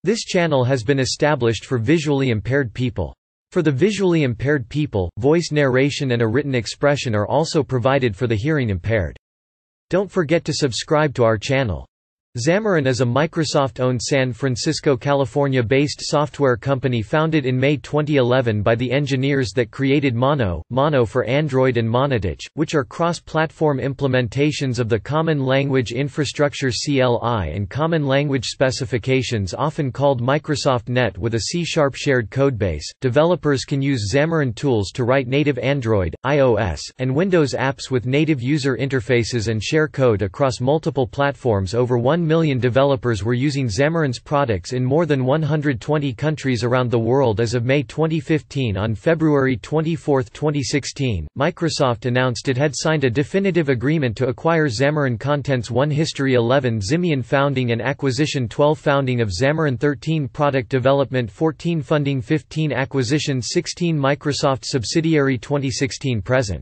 This channel has been established for visually impaired people. For the visually impaired people, voice narration and a written expression are also provided for the hearing impaired. Don't forget to subscribe to our channel. Xamarin is a Microsoft-owned San Francisco, California-based software company founded in May 2011 by the engineers that created Mono for Android and MonoTouch, which are cross-platform implementations of the Common Language Infrastructure (CLI) and Common Language Specifications, often called Microsoft Net, with a C# shared codebase. Developers can use Xamarin tools to write native Android, iOS, and Windows apps with native user interfaces and share code across multiple platforms. Over 1 million developers were using Xamarin's products in more than 120 countries around the world as of May 2015. On February 24, 2016, Microsoft announced it had signed a definitive agreement to acquire Xamarin Contents 1 History 11 Ximian Founding and Acquisition 12 Founding of Xamarin 13 Product Development 14 Funding 15 Acquisition 16 Microsoft Subsidiary 2016 Present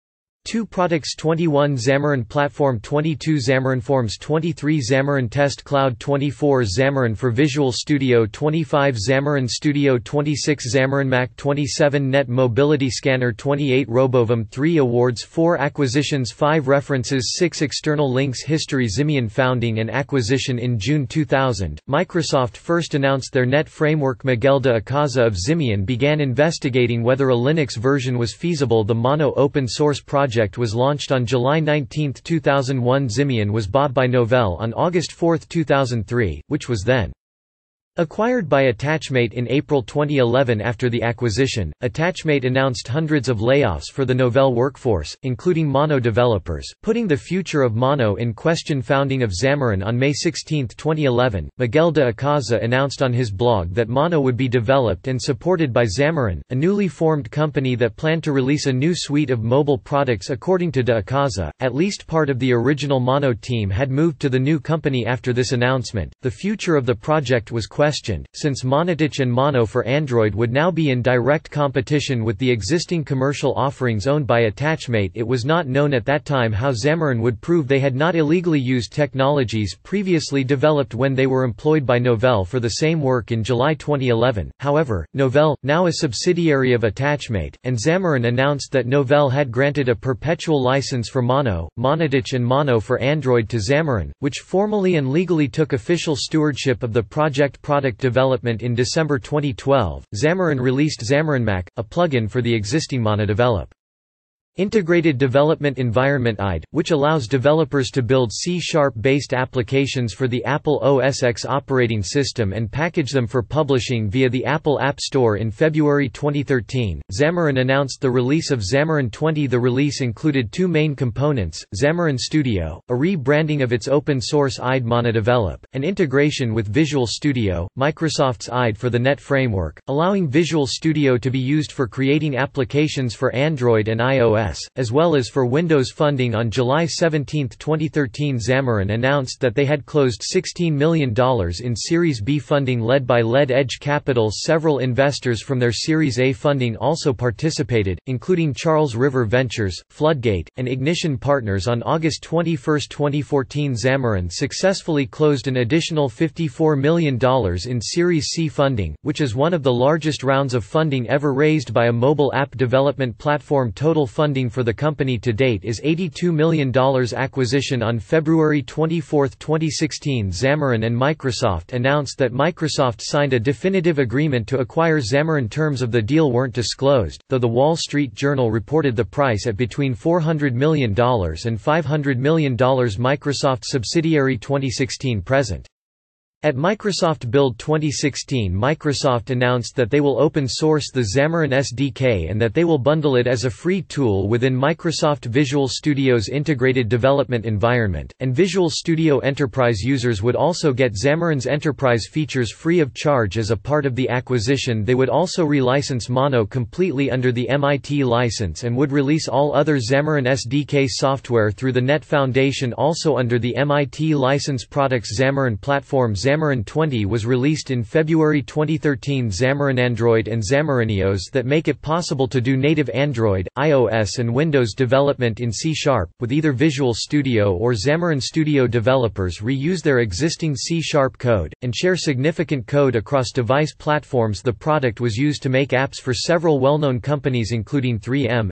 2 Products 21 Xamarin Platform 22 Xamarin Forms 23 Xamarin Test Cloud 24 Xamarin for Visual Studio 25 Xamarin Studio 26 Xamarin Mac 27 Net Mobility Scanner 28 RoboVim 3 Awards 4 Acquisitions 5 References 6 External links History Ximian Founding and Acquisition In June 2000, Microsoft first announced their net framework. Miguel de Icaza of Ximian began investigating whether a Linux version was feasible. The Mono open source project was launched on July 19, 2001. Ximian was bought by Novell on August 4, 2003, which was then acquired by Attachmate in April 2011. After the acquisition, Attachmate announced hundreds of layoffs for the Novell workforce, including Mono developers, putting the future of Mono in question. Founding of Xamarin on May 16, 2011, Miguel de Icaza announced on his blog that Mono would be developed and supported by Xamarin, a newly formed company that planned to release a new suite of mobile products. According to de Icaza, at least part of the original Mono team had moved to the new company after this announcement. The future of the project was questioned, since MonoTouch and Mono for Android would now be in direct competition with the existing commercial offerings owned by Attachmate. It was not known at that time how Xamarin would prove they had not illegally used technologies previously developed when they were employed by Novell for the same work. In July 2011, however, Novell, now a subsidiary of Attachmate, and Xamarin announced that Novell had granted a perpetual license for Mono, MonoTouch and Mono for Android to Xamarin, which formally and legally took official stewardship of the project product development. In December 2012, Xamarin released Xamarin Mac, a plugin for the existing Mono Develop Integrated Development Environment (IDE), which allows developers to build C#-based applications for the Apple OS X operating system and package them for publishing via the Apple App Store. In February 2013, Xamarin announced the release of Xamarin 20. The release included 2 main components: Xamarin Studio, a rebranding of its open-source IDE MonoDevelop, and integration with Visual Studio, Microsoft's IDE for the Net framework, allowing Visual Studio to be used for creating applications for Android and iOS, as well as for Windows. Funding on July 17, 2013, Xamarin announced that they had closed $16 million in Series B funding led by Lead Edge Capital. Several investors from their Series A funding also participated, including Charles River Ventures, Floodgate, and Ignition Partners. On August 21, 2014, Xamarin successfully closed an additional $54 million in Series C funding, which is one of the largest rounds of funding ever raised by a mobile app development platform. Total funding for the company to date is $82 million. Acquisition. On February 24, 2016, Xamarin and Microsoft announced that Microsoft signed a definitive agreement to acquire Xamarin. Terms of the deal weren't disclosed, though the Wall Street Journal reported the price at between $400 million and $500 million. Microsoft Subsidiary 2016 Present At Microsoft Build 2016, Microsoft announced that they will open source the Xamarin SDK and that they will bundle it as a free tool within Microsoft Visual Studio's integrated development environment, and Visual Studio Enterprise users would also get Xamarin's enterprise features free of charge. As a part of the acquisition, they would also relicense Mono completely under the MIT license and would release all other Xamarin SDK software through the Net Foundation also under the MIT license. Products: Xamarin Platform, Xamarin 20 was released in February 2013. Xamarin Android and Xamarinos that make it possible to do native Android, iOS and Windows development in C#, with either Visual Studio or Xamarin Studio. Developers reuse their existing C# code, and share significant code across device platforms. The product was used to make apps for several well-known companies including 3M,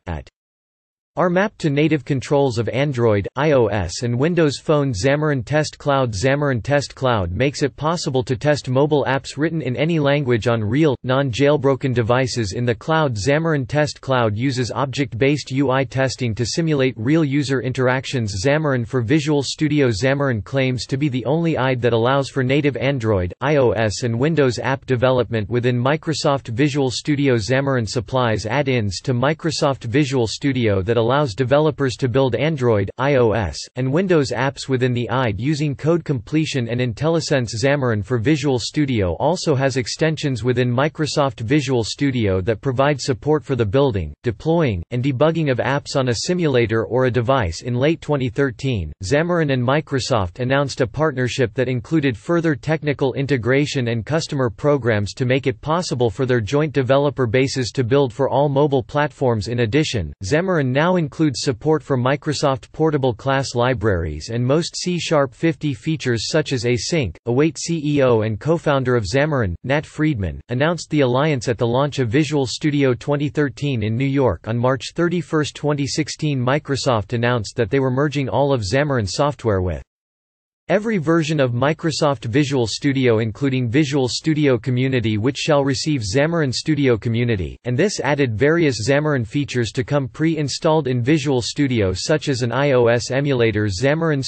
are mapped to native controls of Android, iOS and Windows Phone. Xamarin Test Cloud. Xamarin Test Cloud makes it possible to test mobile apps written in any language on real, non-jailbroken devices in the cloud. Xamarin Test Cloud uses object-based UI testing to simulate real user interactions. Xamarin for Visual Studio. Xamarin claims to be the only IDE that allows for native Android, iOS and Windows app development within Microsoft Visual Studio. Xamarin supplies add-ins to Microsoft Visual Studio that allows developers to build Android, iOS, and Windows apps within the IDE using code completion and IntelliSense. Xamarin for Visual Studio also has extensions within Microsoft Visual Studio that provide support for the building, deploying, and debugging of apps on a simulator or a device. In late 2013, Xamarin and Microsoft announced a partnership that included further technical integration and customer programs to make it possible for their joint developer bases to build for all mobile platforms. In addition, Xamarin now includes support for Microsoft Portable Class Libraries and most C#50 features such as async. Await. CEO and co-founder of Xamarin, Nat Friedman, announced the alliance at the launch of Visual Studio 2013 in New York on March 31, 2016. Microsoft announced that they were merging all of Xamarin software with every version of Microsoft Visual Studio including Visual Studio Community, which shall receive Xamarin Studio Community, and this added various Xamarin features to come pre-installed in Visual Studio such as an iOS emulator. Xamarin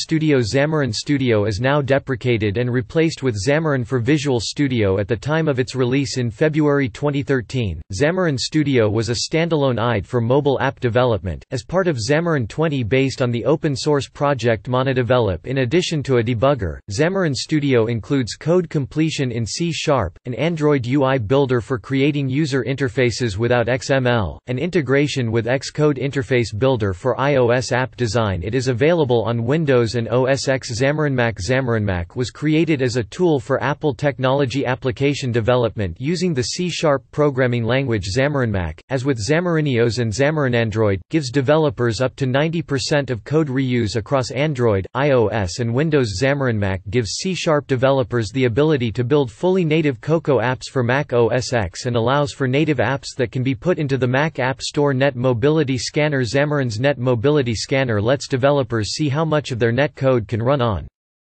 Studio is now deprecated and replaced with Xamarin for Visual Studio at the time of its release in February 2013. Xamarin Studio was a standalone IDE for mobile app development, as part of Xamarin 20 based on the open-source project MonoTouch. In addition to a debugger, Xamarin Studio includes code completion in C#, an Android UI builder for creating user interfaces without XML, and integration with Xcode Interface Builder for iOS app design. It is available on Windows and OS X. Xamarin was created as a tool for Apple technology application development using the C# programming language. Xamarin, as with Xamarinos and Xamarin Android, gives developers up to 90% of code reuse across Android, iOS and Windows. Xamarin gives C# developers the ability to build fully native Cocoa apps for Mac OS X and allows for native apps that can be put into the Mac App Store. Net Mobility Scanner. Xamarin's Net Mobility Scanner lets developers see how much of their net code can run on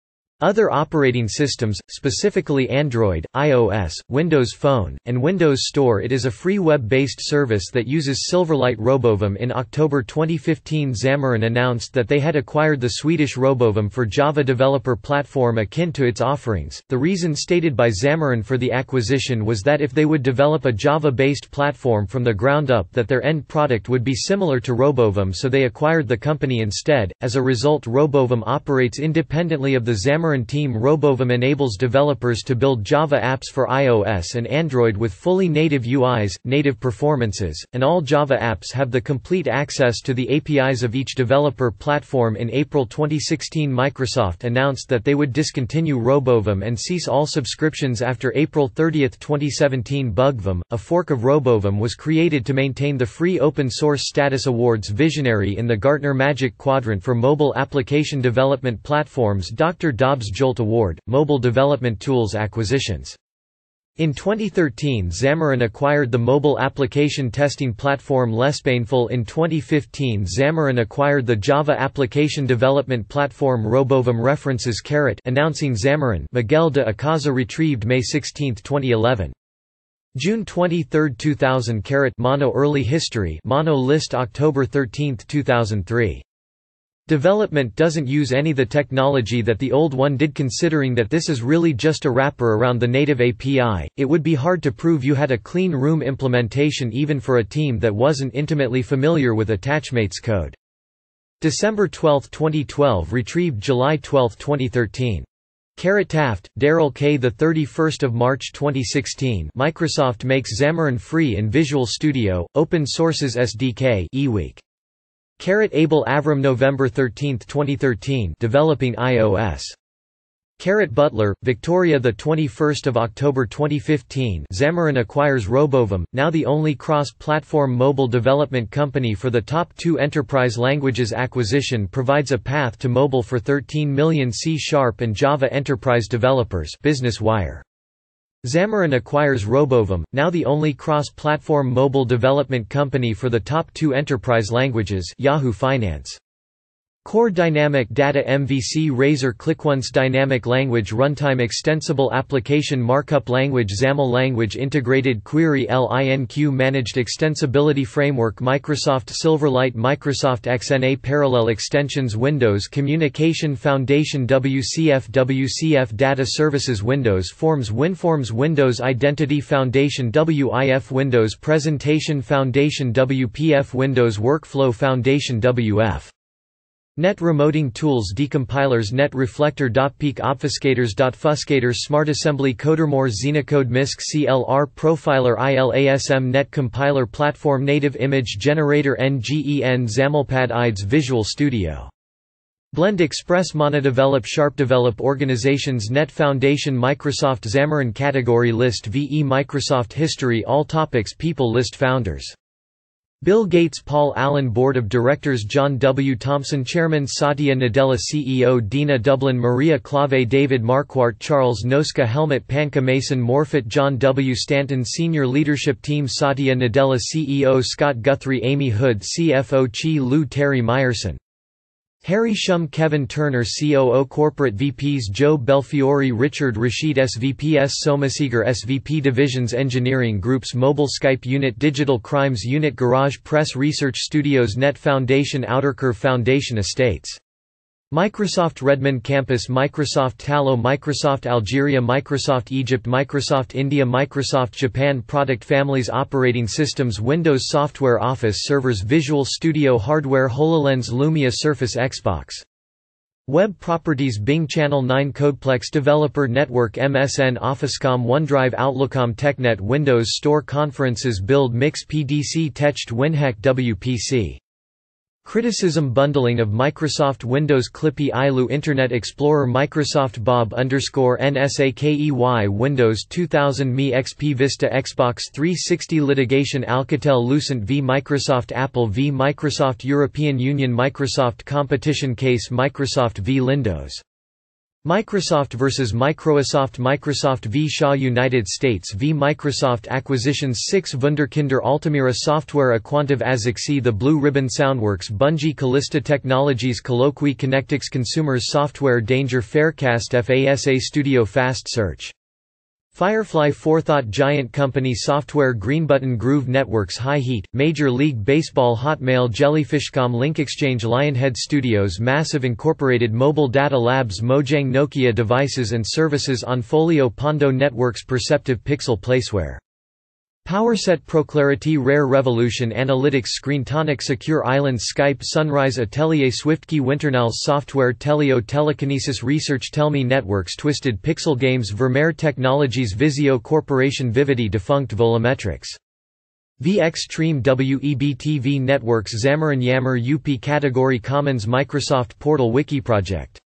other operating systems, specifically Android, iOS, Windows Phone, and Windows Store. It is a free web-based service that uses Silverlight. Robovam. In October 2015, Xamarin announced that they had acquired the Swedish Robovam for Java developer platform akin to its offerings. The reason stated by Xamarin for the acquisition was that if they would develop a Java-based platform from the ground up, that their end product would be similar to Robovam, so they acquired the company instead. As a result, Robovam operates independently of the Xamarin team. Robovam enables developers to build Java apps for iOS and Android with fully native UIs, native performances, and all Java apps have the complete access to the APIs of each developer platform. In April 2016, Microsoft announced that they would discontinue Robovam and cease all subscriptions after April 30, 2017. Bugvam, a fork of Robovam, was created to maintain the free open-source status. Awards. Visionary in the Gartner Magic Quadrant for Mobile Application Development Platforms. Dr. Dobbs Jolt Award, Mobile Development Tools Acquisitions. In 2013, Xamarin acquired the mobile application testing platform Lesspainful. In 2015, Xamarin acquired the Java application development platform Robovam. References. Announcing Xamarin. Miguel de Icaza. Retrieved May 16, 2011. June 23, 2000. Mono. Early history. Mono list. October 13, 2003. Development doesn't use any the technology that the old one did, considering that this is really just a wrapper around the native API. It would be hard to prove you had a clean room implementation even for a team that wasn't intimately familiar with Attachmate's code. December 12, 2012. Retrieved July 12, 2013. Taft, Daryl K. The 31st of March 2016. Microsoft makes Xamarin free in Visual Studio. Open Sources SDK. eWeek. Abel Avram. November 13, 2013. Developing iOS. Butler, Victoria. 21 October 2015, Xamarin acquires Robovam, now the only cross-platform mobile development company for the top 2 enterprise languages. Acquisition provides a path to mobile for 13 million C# and Java enterprise developers. Business Wire. Xamarin acquires Robovam, now the only cross-platform mobile development company for the top 2 enterprise languages. Yahoo Finance. Core Dynamic Data MVC Razor ClickOnce Dynamic Language Runtime Extensible Application Markup Language XAML Language Integrated Query LINQ Managed Extensibility Framework Microsoft Silverlight Microsoft XNA Parallel Extensions Windows Communication Foundation WCF Data Services Windows Forms WinForms Windows Identity Foundation WIF Windows Presentation Foundation WPF Windows Workflow Foundation WF Net Remoting Tools Decompilers Net Reflector .peak Obfuscators .fuscators SmartAssembly Codermore Xenocode MISC CLR Profiler ILASM Net Compiler Platform Native Image Generator NGEN XAMLpad IDES Visual Studio Blend Express MonoDevelop SharpDevelop Organizations Net Foundation Microsoft Xamarin Category List VE Microsoft History All Topics People List Founders Bill Gates Paul Allen Board of Directors John W. Thompson Chairman Satya Nadella CEO Dina Dublin Maria Clave David Marquardt Charles Noska Helmut Panka Mason Morfitt John W. Stanton Senior Leadership Team Satya Nadella CEO Scott Guthrie Amy Hood CFO Chi Lu Terry Meyerson Harry Shum Kevin Turner COO Corporate VPs Joe Belfiore Richard Rashid SVPs Somasegar SVP Divisions Engineering Groups Mobile Skype Unit Digital Crimes Unit Garage Press Research Studios Net Foundation Outercurve Foundation Estates Microsoft Redmond Campus Microsoft Talo Microsoft Algeria Microsoft Egypt Microsoft India Microsoft Japan Product Families Operating Systems Windows Software Office Servers Visual Studio Hardware HoloLens Lumia Surface Xbox Web Properties Bing Channel 9 Codeplex Developer Network MSN Officecom OneDrive Outlookcom TechNet Windows Store Conferences Build Mix PDC Techt WinHack WPC Criticism Bundling of Microsoft Windows Clippy ILU Internet Explorer Microsoft Bob_NSAKEY Windows 2000 Me XP Vista Xbox 360 Litigation Alcatel Lucent v Microsoft Apple v Microsoft European Union Microsoft Competition Case Microsoft v Lindos Microsoft vs Microsoft Microsoft v Shaw United States v Microsoft Acquisitions 6 Wunderkinder Altamira Software Aquantive Azixi The Blue Ribbon Soundworks Bungie Callista Technologies Colloquy Connectix Consumers Software Danger Faircast FASA Studio Fast Search Firefly Forethought Giant Company Software Greenbutton Groove Networks High Heat, Major League Baseball Hotmail Jellyfishcom Link Exchange Lionhead Studios Massive Incorporated Mobile Data Labs Mojang Nokia Devices and Services Onfolio Pondo Networks Perceptive Pixel Placeware PowerSet ProClarity Rare Revolution Analytics Screentonic Secure Island Skype Sunrise Atelier SwiftKey Winternals Software Telio Telekinesis Research Tellme Networks Twisted Pixel Games Vermeer Technologies Vizio Corporation Vivity Defunct Volumetrics VXtreme WEBTV Networks Xamarin Yammer UP Category Commons Microsoft Portal Wiki Project